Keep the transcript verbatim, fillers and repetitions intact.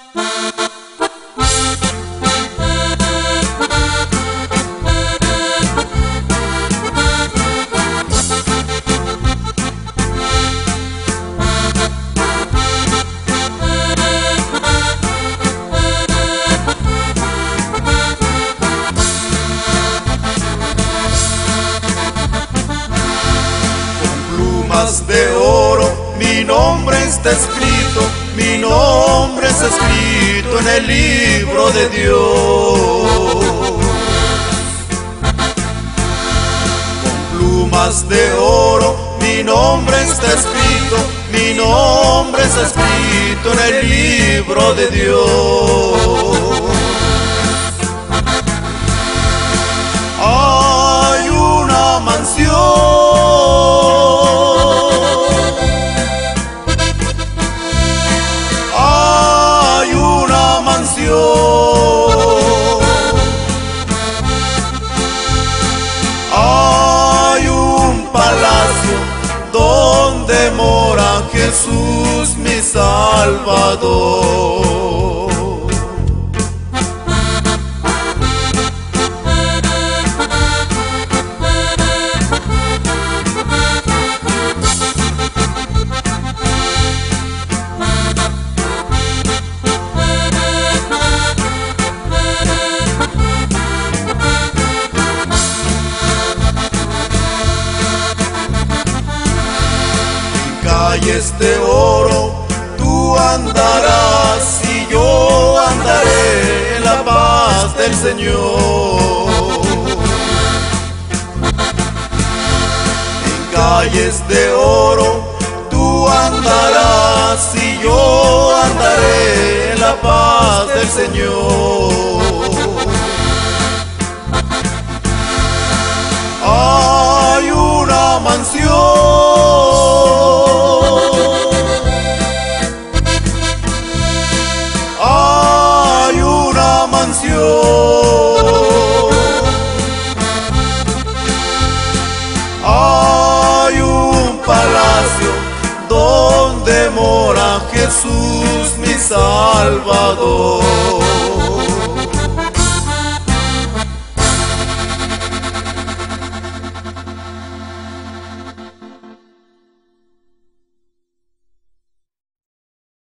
De oro, mi nombre está escrito, mi nombre está escrito en el libro de Dios. Con plumas de oro, mi nombre está escrito, mi nombre está escrito en el libro de Dios. Hay una mansión, hay un palacio donde mora Jesús mi Salvador. Calles de oro tú andarás y yo andaré en la paz del Señor. En calles de oro tú andarás y yo andaré en la paz del Señor. Hay una mansión, hay un palacio donde mora Jesús mi Salvador.